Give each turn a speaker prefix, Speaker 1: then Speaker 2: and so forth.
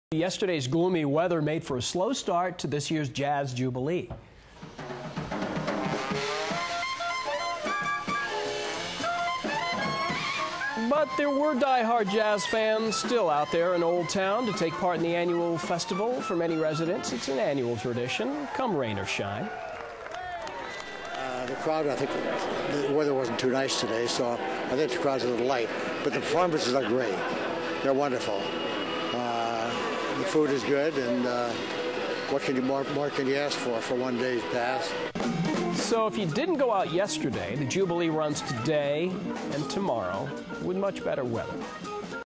Speaker 1: Yesterday's gloomy weather made for a slow start to this year's Jazz Jubilee. But there were die-hard jazz fans still out there in Old Town to take part in the annual festival. For many residents, it's an annual tradition, come rain or shine.
Speaker 2: The crowd, I think the weather wasn't too nice today, so I think the crowd's a little light. But the performances are great. They're wonderful. The food is good, and what can you more can you ask for one day's pass?
Speaker 1: So if you didn't go out yesterday, the Jubilee runs today and tomorrow with much better weather.